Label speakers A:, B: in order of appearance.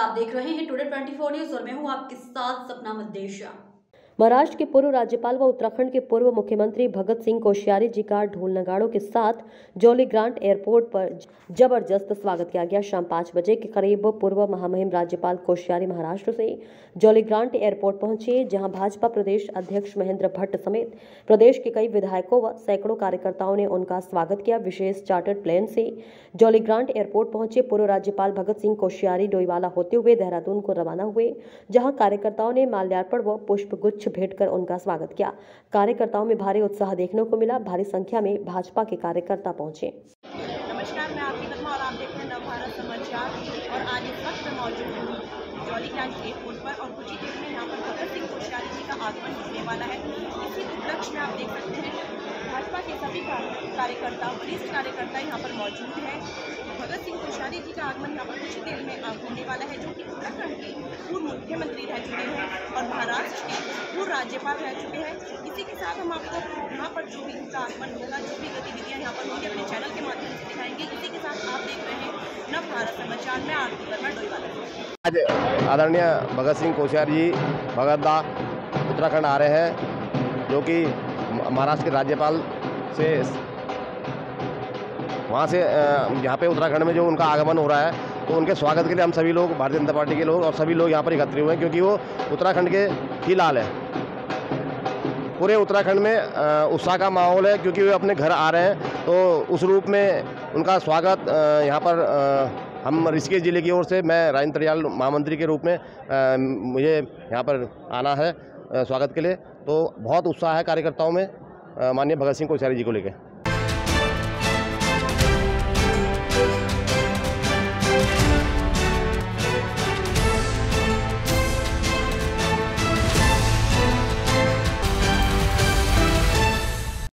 A: आप देख रहे हैं टुडे 24 न्यूज और मैं हूं आपके साथ सपना मदेशिया।
B: महाराष्ट्र के पूर्व राज्यपाल व उत्तराखंड के पूर्व मुख्यमंत्री भगत सिंह कोश्यारी जी का ढोल नगाड़ों के साथ जॉली ग्रांट एयरपोर्ट पर जबरदस्त स्वागत किया गया। शाम 5 बजे के करीब पूर्व महामहिम राज्यपाल कोश्यारी महाराष्ट्र से जॉली ग्रांट एयरपोर्ट पहुंचे, जहां भाजपा प्रदेश अध्यक्ष महेंद्र भट्ट समेत प्रदेश के कई विधायकों व सैकड़ों कार्यकर्ताओं ने उनका स्वागत किया। विशेष चार्टर्ड प्लेन से जॉली ग्रांट एयरपोर्ट पहुंचे पूर्व राज्यपाल भगत सिंह कोश्यारी डोईवाला होते हुए देहरादून को रवाना हुए, जहां कार्यकर्ताओं ने माल्यार्पण व पुष्पगुच्छ भेंट कर उनका स्वागत किया। कार्यकर्ताओं में भारी उत्साह देखने को मिला। भारी संख्या में भाजपा के कार्यकर्ता पहुंचे।
C: नमस्कार, मैं आपकी पद्मा और आप देख रहे हैं नवभारत समाचार। और आज इस वक्त मैं मौजूद हूँ जॉली ग्रांट एयरपोर्ट पर और कुछ ही देर में यहाँ पर भगत सिंह कोश्यारी जी का आगमन होने वाला है। इसी उपलक्ष्य में आप देख सकते हैं भाजपा के सभी कार्यकर्ता, वरिष्ठ कार्यकर्ता यहाँ पर मौजूद हैं। भगत सिंह कोश्यारी जी का आगमन यहाँ पर कुछ ही देर में होने वाला है, जो कि उत्तराखंड के पूर्व मुख्यमंत्री रह चुके हैं और महाराष्ट्र के पूर्व राज्यपाल रह चुके हैं। इसी के साथ हम आपको यहाँ पर जो भी उनका आगमन होगा, जो भी गतिविधियाँ यहाँ पर होंगी, अपने चैनल के माध्यम से दिखाएंगे। इसी के साथ आप देख रहे हैं नवभारत समाचार में आरती वर्मा डोईवाला।
D: आज आदरणीय भगत सिंह कोश्यारी जी भगतदा उत्तराखंड आ रहे हैं, जो कि महाराष्ट्र के राज्यपाल से वहाँ से यहाँ पे उत्तराखंड में जो उनका आगमन हो रहा है, तो उनके स्वागत के लिए हम सभी लोग, भारतीय जनता पार्टी के लोग और सभी लोग यहाँ पर एकत्रित हुए हैं, क्योंकि वो उत्तराखंड के ही लाल है। पूरे उत्तराखंड में उत्साह का माहौल है, क्योंकि वे अपने घर आ रहे हैं। तो उस रूप में उनका स्वागत यहाँ पर हम ऋषिकेश जिले की ओर से, मैं राजेंद्र तड़ियाल महामंत्री के रूप में मुझे यहाँ पर आना है स्वागत के लिए। तो बहुत उत्साह है कार्यकर्ताओं में माननीय भगत सिंह कोश्यारी जी को लेकर।